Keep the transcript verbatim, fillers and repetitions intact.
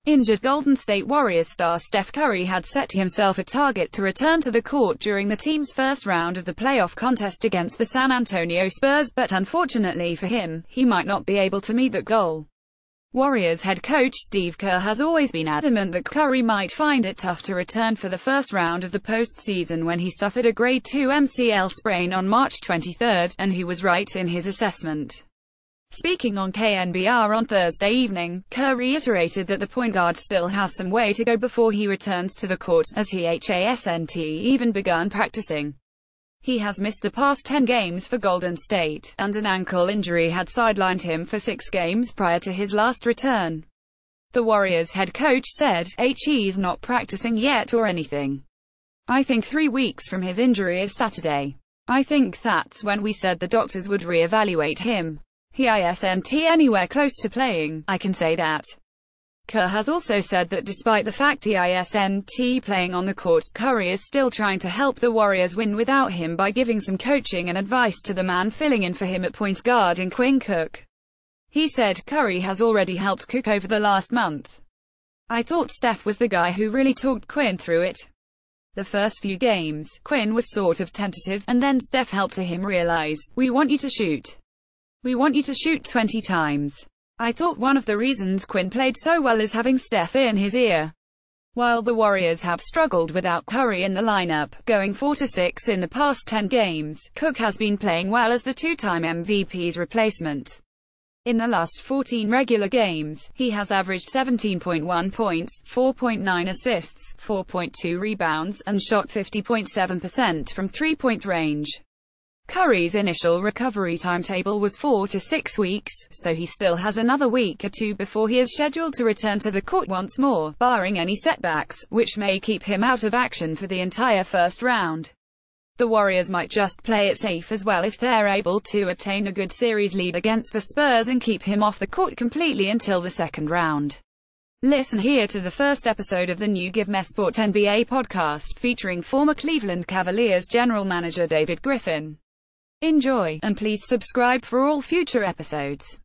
Injured Golden State Warriors star Steph Curry had set himself a target to return to the court during the team's first round of the playoff contest against the San Antonio Spurs, but unfortunately for him, he might not be able to meet that goal. Warriors head coach Steve Kerr has always been adamant that Curry might find it tough to return for the first round of the postseason when he suffered a grade two M C L sprain on March twenty-third, and he was right in his assessment. Speaking on K N B R on Thursday evening, Kerr reiterated that the point guard still has some way to go before he returns to the court, as he hasn't even begun practicing. He has missed the past ten games for Golden State, and an ankle injury had sidelined him for six games prior to his last return. The Warriors head coach said, "He's not practicing yet or anything. I think three weeks from his injury is Saturday. I think that's when we said the doctors would re-evaluate him. He isn't anywhere close to playing, I can say that." Kerr has also said that despite the fact he isn't playing on the court, Curry is still trying to help the Warriors win without him by giving some coaching and advice to the man filling in for him at point guard in Quinn Cook. He said, "Curry has already helped Cook over the last month. I thought Steph was the guy who really talked Quinn through it. The first few games, Quinn was sort of tentative, and then Steph helped him realize, we want you to shoot. We want you to shoot twenty times. I thought one of the reasons Quinn played so well is having Steph in his ear." While the Warriors have struggled without Curry in the lineup, going four to six in the past ten games, Cook has been playing well as the two-time M V P's replacement. In the last fourteen regular games, he has averaged seventeen point one points, four point nine assists, four point two rebounds, and shot fifty point seven percent from three-point range. Curry's initial recovery timetable was four to six weeks, so he still has another week or two before he is scheduled to return to the court once more, barring any setbacks, which may keep him out of action for the entire first round. The Warriors might just play it safe as well if they're able to obtain a good series lead against the Spurs and keep him off the court completely until the second round. Listen here to the first episode of the new Give Me Sport N B A podcast featuring former Cleveland Cavaliers general manager David Griffin. Enjoy, and please subscribe for all future episodes.